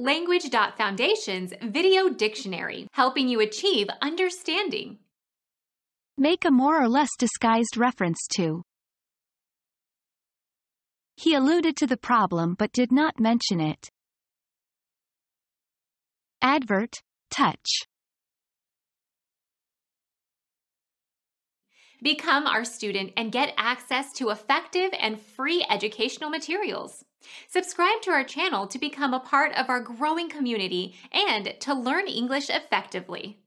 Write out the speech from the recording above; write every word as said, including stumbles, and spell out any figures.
Language.Foundation's Video Dictionary, helping you achieve understanding. Make a more or less disguised reference to. He alluded to the problem but did not mention it. Advert, touch. Become our student and get access to effective and free educational materials. Subscribe to our channel to become a part of our growing community and to learn English effectively.